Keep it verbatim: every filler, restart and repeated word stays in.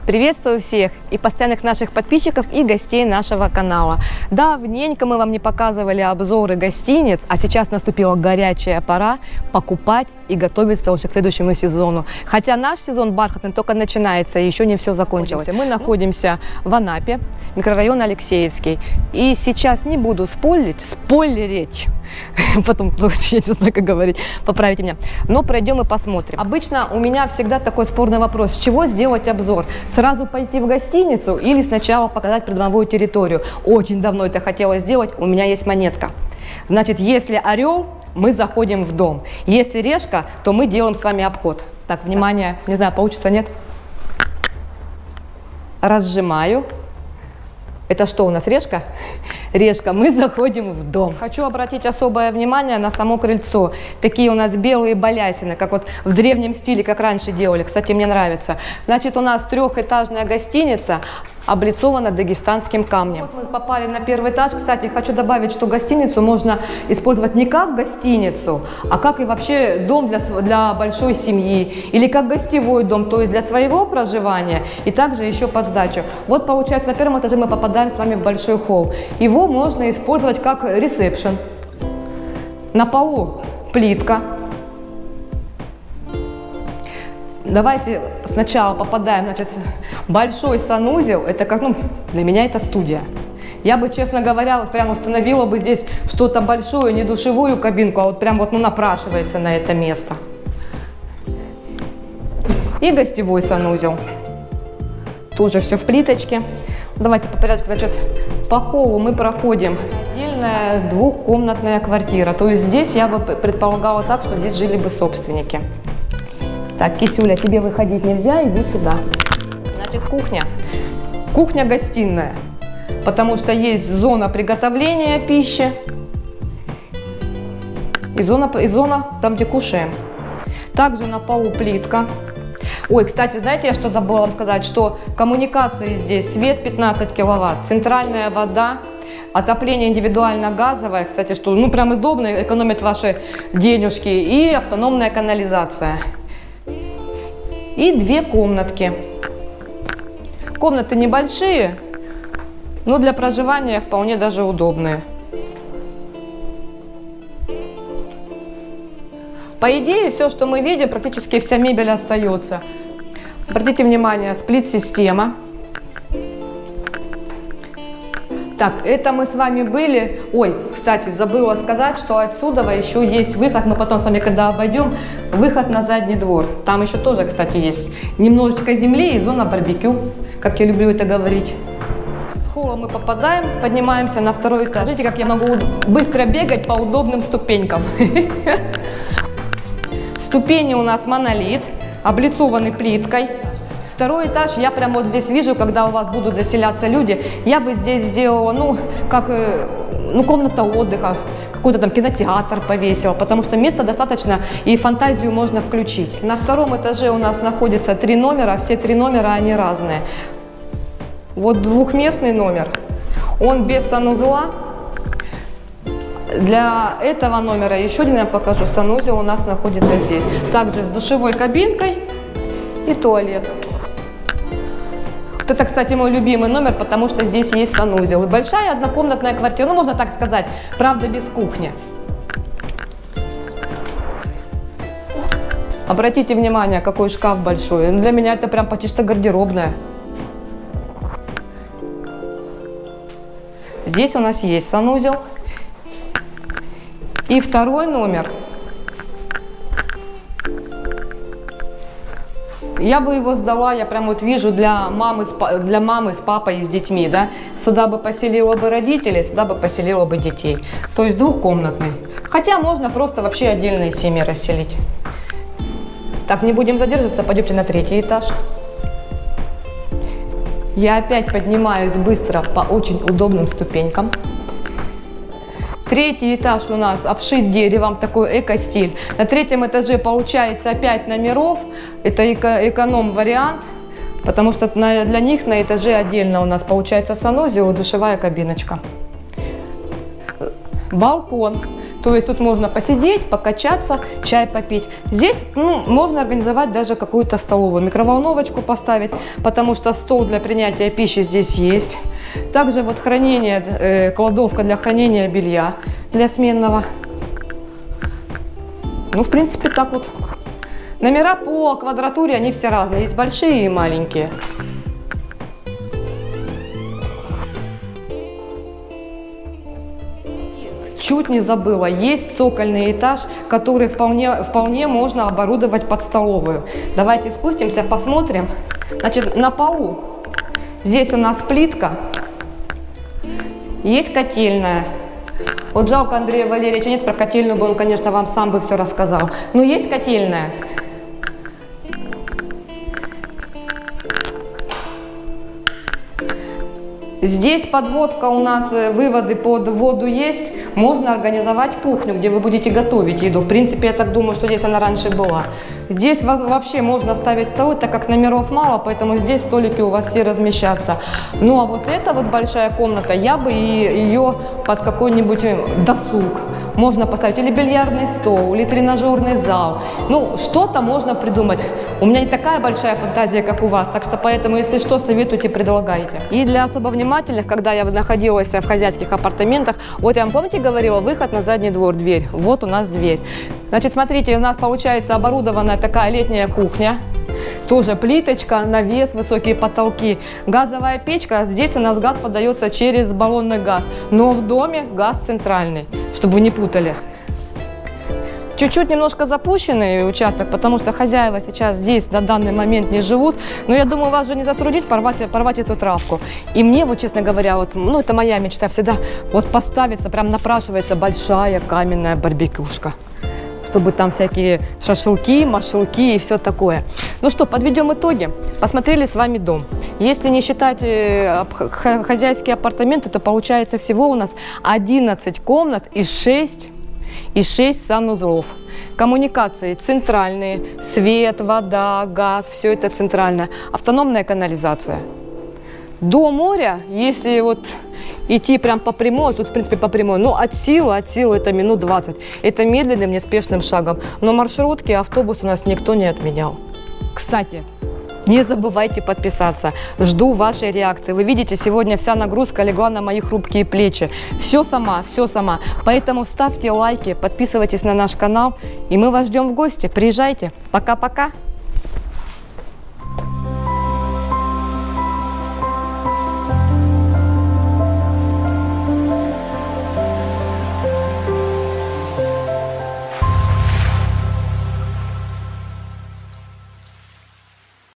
Приветствую всех и постоянных наших подписчиков и гостей нашего канала. Давненько мы вам не показывали обзоры гостиниц, а сейчас наступила горячая пора покупать и готовиться уже к следующему сезону. Хотя наш сезон бархатный только начинается, и еще не все закончилось. Мы находимся в Анапе, микрорайон Алексеевский. И сейчас не буду спойлерить, спойлерить, потом, я не знаю, как говорить, поправите меня, но пройдем и посмотрим. Обычно у меня всегда такой спорный вопрос, с чего сделать обзор? Сразу пойти в гостиницу или сначала показать придомовую территорию? Очень давно это хотела сделать, у меня есть монетка. Значит, если орел, мы заходим в дом. Если решка, то мы делаем с вами обход. Так, внимание, не знаю, получится, нет? Разжимаю. Это что у нас, решка? Решка, мы заходим в дом. Хочу обратить особое внимание на само крыльцо. Такие у нас белые балясины, как вот в древнем стиле, как раньше делали. Кстати, мне нравится. Значит, у нас трехэтажная гостиница, облицована дагестанским камнем. Вот мы попали на первый этаж. Кстати, хочу добавить, что гостиницу можно использовать не как гостиницу, а как и вообще дом для, для большой семьи. Или как гостевой дом, то есть для своего проживания и также еще под сдачу. Вот получается, на первом этаже мы попадаем с вами в большой холл. Его можно использовать как ресепшн. На полу плитка. Давайте сначала попадаем, значит, большой санузел, это как, ну, для меня это студия. Я бы, честно говоря, вот прям установила бы здесь что-то большое, не душевую кабинку, а вот прям вот, ну, напрашивается на это место. И гостевой санузел. Тоже все в плиточке. Давайте по порядку, значит, по холлу мы проходим. Отдельная двухкомнатная квартира, то есть здесь я бы предполагала так, что здесь жили бы собственники. Так, Кисюля, тебе выходить нельзя, иди сюда. Значит, кухня. Кухня-гостиная, потому что есть зона приготовления пищи и зона, и зона там, где кушаем. Также на полу плитка. Ой, кстати, знаете, я что забыла вам сказать, что коммуникации здесь, свет пятнадцать киловатт, центральная вода, отопление индивидуально-газовое, кстати, что, ну, прям удобно, экономит ваши денежки, и автономная канализация. И две комнатки. Комнаты небольшие, но для проживания вполне даже удобные. По идее, все, что мы видим, практически вся мебель остается. Обратите внимание, сплит-система. Так, это мы с вами были. Ой, кстати, забыла сказать, что отсюда еще есть выход. Мы потом с вами, когда обойдем, выход на задний двор. Там еще тоже, кстати, есть немножечко земли и зона барбекю, как я люблю это говорить. С холла мы попадаем, поднимаемся на второй этаж. Смотрите, как я могу быстро бегать по удобным ступенькам. Ступени у нас монолит, облицованы плиткой. Второй этаж я прям вот здесь вижу, когда у вас будут заселяться люди, я бы здесь сделала, ну, как, ну, комната отдыха, какой-то там кинотеатр повесила, потому что места достаточно и фантазию можно включить. На втором этаже у нас находится три номера, все три номера, они разные. Вот двухместный номер, он без санузла. Для этого номера еще один я покажу, санузел у нас находится здесь. Также с душевой кабинкой и туалетом. Это, кстати, мой любимый номер, потому что здесь есть санузел. И большая однокомнатная квартира, ну, можно так сказать, правда, без кухни. Обратите внимание, какой шкаф большой. Для меня это прям почти что гардеробная. Здесь у нас есть санузел. И второй номер. Я бы его сдала, я прям вот вижу, для мамы, для мамы с папой и с детьми, да. Сюда бы поселила бы родителей, сюда бы поселила бы детей. То есть двухкомнатный. Хотя можно просто вообще отдельные семьи расселить. Так, не будем задерживаться, пойдемте на третий этаж. Я опять поднимаюсь быстро по очень удобным ступенькам. Третий этаж у нас обшит деревом, такой эко-стиль. На третьем этаже получается пять номеров. Это эко эконом-вариант, потому что на, для них на этаже отдельно у нас получается санузел и душевая кабиночка. Балкон. То есть тут можно посидеть, покачаться, чай попить. Здесь ну, можно организовать даже какую-то столовую, микроволновочку поставить, потому что стол для принятия пищи здесь есть. Также вот хранение, э, кладовка для хранения белья, для сменного. Ну, в принципе, так вот. Номера по квадратуре, они все разные, есть большие и маленькие. Чуть не забыла, есть цокольный этаж, который вполне, вполне можно оборудовать под столовую. Давайте спустимся, посмотрим. Значит, на полу здесь у нас плитка, есть котельная. Вот жалко Андрея Валерьевича нет, про котельную бы он, конечно, вам сам бы все рассказал. Но есть котельная. Здесь подводка у нас, выводы под воду есть. Можно организовать кухню, где вы будете готовить еду. В принципе, я так думаю, что здесь она раньше была. Здесь вообще можно ставить столы, так как номеров мало, поэтому здесь столики у вас все размещатся. Ну а вот эта вот большая комната, я бы ее под какой-нибудь досуг. Можно поставить или бильярдный стол, или тренажерный зал. Ну, что-то можно придумать. У меня не такая большая фантазия, как у вас, так что поэтому, если что, советуйте, предлагайте. И для особо внимательных, когда я находилась в хозяйских апартаментах, вот я вам, помните, говорила, выход на задний двор, дверь. Вот у нас дверь. Значит, смотрите, у нас получается оборудованная такая летняя кухня. Тоже плиточка, навес, высокие потолки. Газовая печка. Здесь у нас газ подается через баллонный газ. Но в доме газ центральный, чтобы вы не путали. Чуть-чуть немножко запущенный участок, потому что хозяева сейчас здесь на данный момент не живут. Но я думаю, вас же не затруднит порвать, порвать эту травку. И мне, вот честно говоря, вот, ну это моя мечта всегда, вот поставится, прям напрашивается большая каменная барбекюшка. Чтобы там всякие шашлыки, машлыки и все такое. Ну что, подведем итоги. Посмотрели с вами дом. Если не считать э, хозяйские апартаменты, то получается всего у нас одиннадцать комнат и шесть, и шесть санузлов. Коммуникации центральные, свет, вода, газ, все это центральное. Автономная канализация. До моря, если вот идти прям по прямой, тут в принципе по прямой, но от силы, от силы это минут двадцать. Это медленным, неспешным шагом. Но маршрутки, автобус у нас никто не отменял. Кстати, не забывайте подписаться. Жду вашей реакции. Вы видите, сегодня вся нагрузка легла на мои хрупкие плечи. Все сама, все сама. Поэтому ставьте лайки, подписывайтесь на наш канал. И мы вас ждем в гости. Приезжайте. Пока-пока.